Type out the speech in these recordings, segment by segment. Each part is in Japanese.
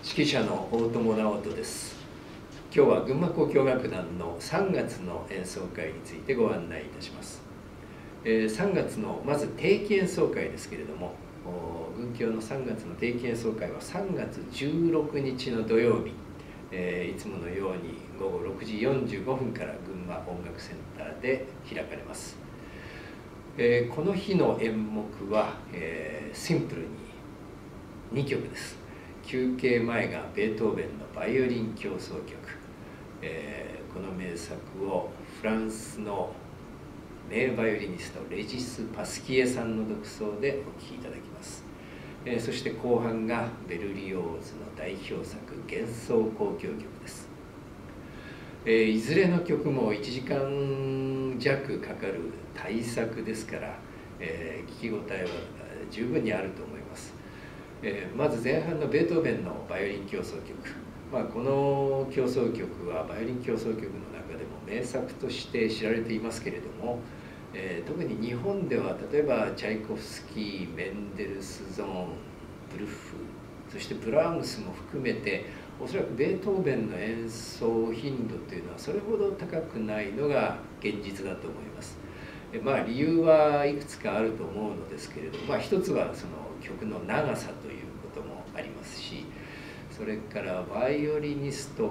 指揮者の大友直人です。今日は群馬交響楽団の3月の演奏会についてご案内いたします。3月のまず定期演奏会ですけれども、群響の3月の定期演奏会は3月16日の土曜日、いつものように午後6時45分から群馬音楽センターで開かれます。この日の演目は、シンプルに2曲です。休憩前がベートーベンのバイオリン協奏曲、この名作をフランスの名バイオリニストレジス・パスキエさんの独奏でお聴きいただきます。そして後半がベルリオーズの代表作幻想交響曲です。いずれの曲も1時間弱かかる大作ですから、聴き応えは十分にあると思います。まず前半のベートーベンのバイオリン協奏曲、この協奏曲はバイオリン協奏曲の中でも名作として知られていますけれども、特に日本では例えばチャイコフスキー、メンデルスゾーン、ブルッフ、そしてブラームスも含めておそらくベートーベンの演奏頻度というのはそれほど高くないのが現実だと思います。理由はいくつかあると思うのですけれども、一つはその曲の長さということもありますし、それからバイオリニストの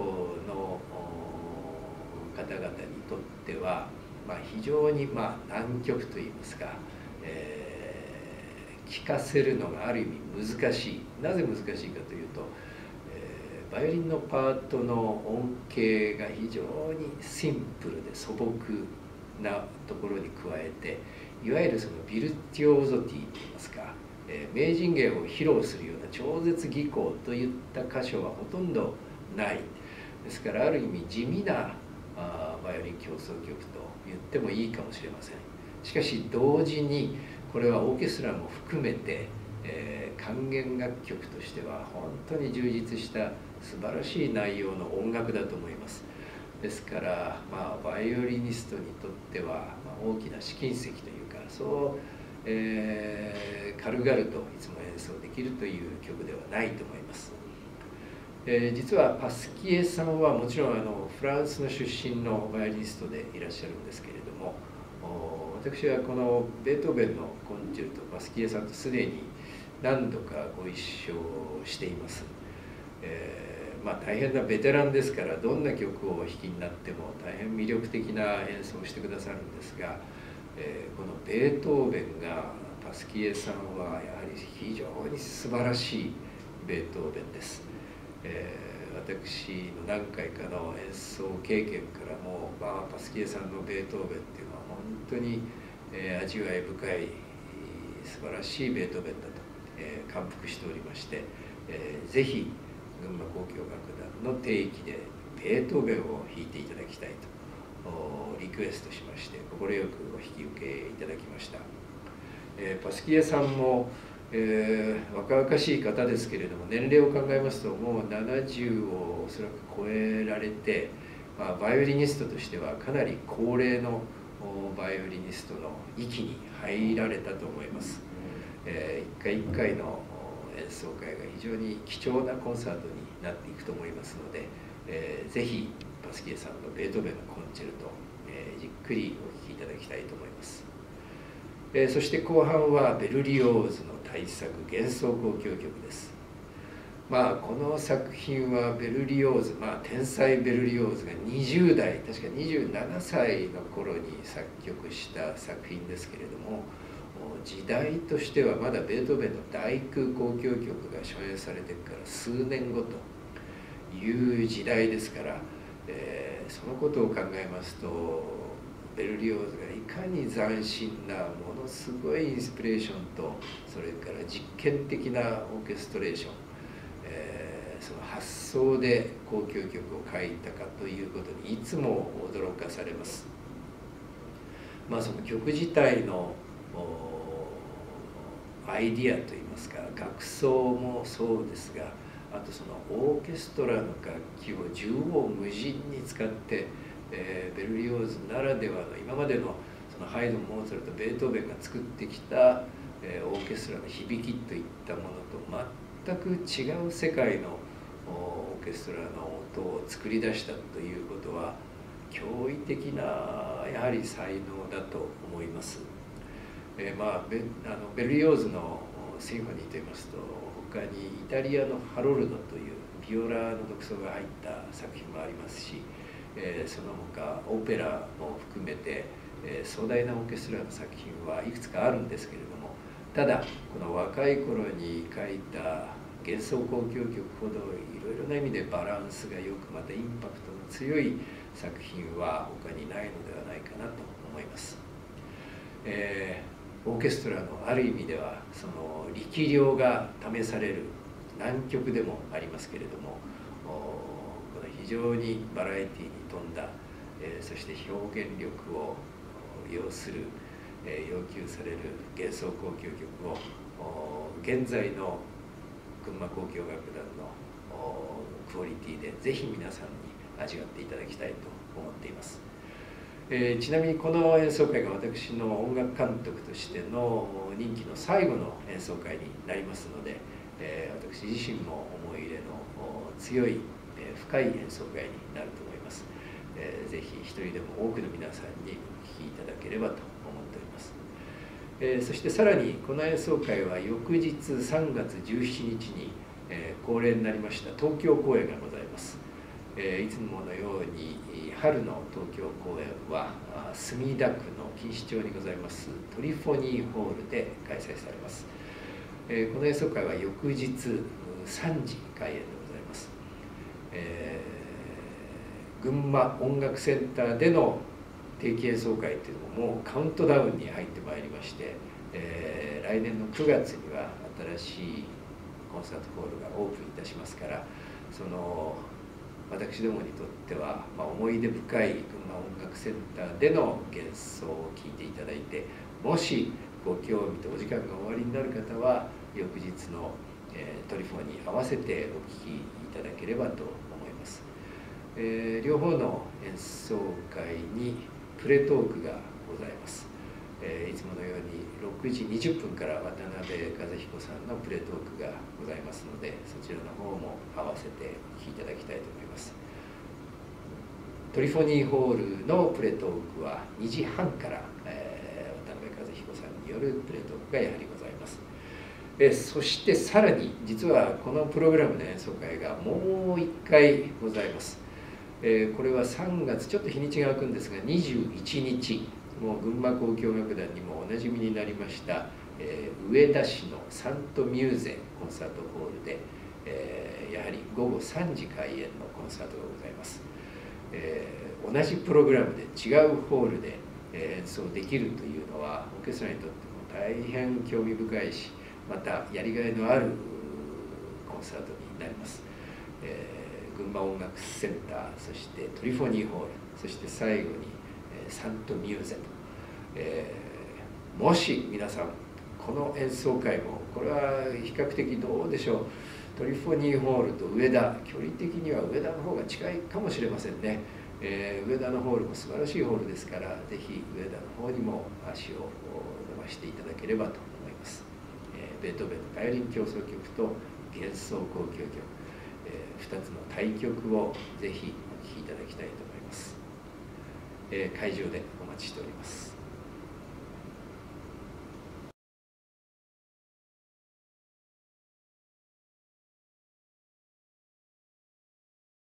方々にとっては、非常に難曲といいますか、聴かせるのがある意味難しい。なぜ難しいかというと、バイオリンのパートの音型が非常にシンプルで素朴なところに加えて、いわゆるそのビルティオーゾティといいますか、名人芸を披露するような超絶技巧といった箇所はほとんどない。ですからある意味地味なバイオリン協奏曲と言ってもいいかもしれません。しかし同時にこれはオーケストラも含めて、管弦楽曲としては本当に充実した素晴らしい内容の音楽だと思います。ですから、バイオリニストにとっては、大きな試金石というか、そう、軽々といつも演奏できるという曲ではないと思います。実はパスキエさんはもちろんフランスの出身のバイオリニストでいらっしゃるんですけれども、私はこのベートーベンのコンチェルト、パスキエさんとすでに何度かご一緒しています。大変なベテランですから、どんな曲をお弾きになっても大変魅力的な演奏をしてくださるんですが、このベートーベンがパスキエさんはやはり非常に素晴らしいベートーベンです。私の何回かの演奏経験からも、パスキエさんのベートーベンっていうのは本当に、味わい深い素晴らしいベートーベンだと、感服しておりまして、ぜひ群馬交響楽団の定期でベートーベンを弾いていただきたいとリクエストしまして、快くお引き受けいただきました。パスキエさんも、若々しい方ですけれども、年齢を考えますともう70をおそらく超えられて、バイオリニストとしてはかなり高齢のバイオリニストの域に入られたと思います。一回一回の演奏会が非常に貴重なコンサートになっていくと思いますので、ぜひパスキエさんのベートーベンのコンチェルト、じっくりお聴きいただきたいと思います。そして後半はベルリオーズの大作幻想交響曲です。この作品はベルリオーズ、天才ベルリオーズが20代、確か27歳の頃に作曲した作品ですけれども、時代としてはまだベートーベンの第9交響曲が初演されてから数年後という時代ですから、そのことを考えますと、ベルリオーズがいかに斬新なものすごいインスピレーションと、それから実験的なオーケストレーション、その発想で交響曲を書いたかということにいつも驚かされます。その曲自体のアイディアといいますか、楽奏もそうですが、あとそのオーケストラの楽器を縦横無尽に使って、ベルリオーズならではの今までのそのハイドン、モーツァルト、ベートーベンが作ってきた、オーケストラの響きといったものと全く違う世界のオーケストラの音を作り出したということは驚異的なやはり才能だと思います。ベルリオーズのシンフォニーといいますと、他にイタリアのハロルドというビオラの独奏が入った作品もありますし、その他オペラも含めて壮大なオーケストラの作品はいくつかあるんですけれども、ただこの若い頃に書いた幻想交響曲ほどいろいろな意味でバランスがよく、またインパクトの強い作品は他にないのではないかなと思います。オーケストラのある意味ではその力量が試される難曲でもありますけれども、この非常にバラエティに富んだ、そして表現力を要する、要求される幻想交響曲を現在の群馬交響楽団のクオリティでぜひ皆さんに味わっていただきたいと思っています。ちなみにこの演奏会が私の音楽監督としての任期の最後の演奏会になりますので、私自身も思い入れの強い、深い演奏会になると思います。ぜひ一人でも多くの皆さんにお聴きいただければと思っております。そしてさらにこの演奏会は翌日3月17日に、恒例になりました東京公演がございます。いつものように春の東京公演は墨田区の錦糸町にございますトリフォニーホールで開催されます。この演奏会は翌日3時開演でございます。群馬音楽センターでの定期演奏会というのももうカウントダウンに入ってまいりまして、来年の9月には新しいコンサートホールがオープンいたしますから、その私どもにとっては、思い出深い群馬音楽センターでの幻想を聴いていただいて、もしご興味とお時間がおありになる方は翌日の、トリフォンに合わせてお聴きいただければと思います。両方の演奏会にプレトークがございます。いつものように6時20分から渡辺和彦さんのプレトークがございますので、そちらの方も合わせてお聴きいただきたいと思います。トリフォニーホールのプレトークは2時半から、渡辺和彦さんによるプレトークがやはりございます。そしてさらに実はこのプログラムの演奏会がもう1回ございます。これは3月ちょっと日にちが空くんですが21日、もう群馬交響楽団にもおなじみになりました、上田市のサントミューゼコンサートホールで、やはり午後3時開演のコンサートがございます。同じプログラムで違うホールで演奏できるというのはオーケストラにとっても大変興味深いし、またやりがいのあるコンサートになります。群馬音楽センター、そしてトリフォニーホール、そして最後にサントミューゼと、もし皆さんこの演奏会もこれは比較的どうでしょう、トリフォニーホールと上田、距離的には上田の方が近いかもしれませんね。上田のホールも素晴らしいホールですから、ぜひ上田の方にも足を伸ばしていただければと思います。ベートーベンのバイオリン協奏曲と幻想交響曲、2つの対曲をぜひお聴きいただきたいと思います。会場でお待ちしております。